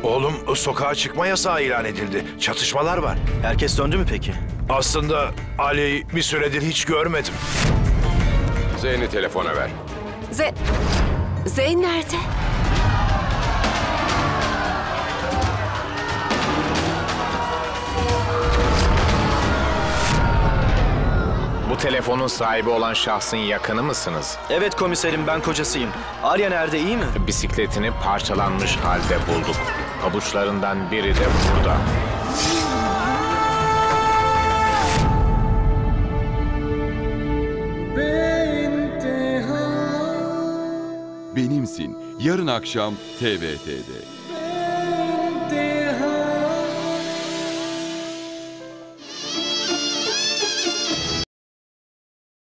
Oğlum sokağa çıkma yasağı ilan edildi. Çatışmalar var. Herkes döndü mü peki? Aslında Ali'yi bir süredir hiç görmedim. Zeyn'i telefona ver. Zeyn nerede? Bu telefonun sahibi olan şahsın yakını mısınız? Evet komiserim, ben kocasıyım. Arya nerede, iyi mi? Bisikletini parçalanmış halde bulduk. Pabuçlarından biri de burada. Benimsin. Yarın akşam TVT'de.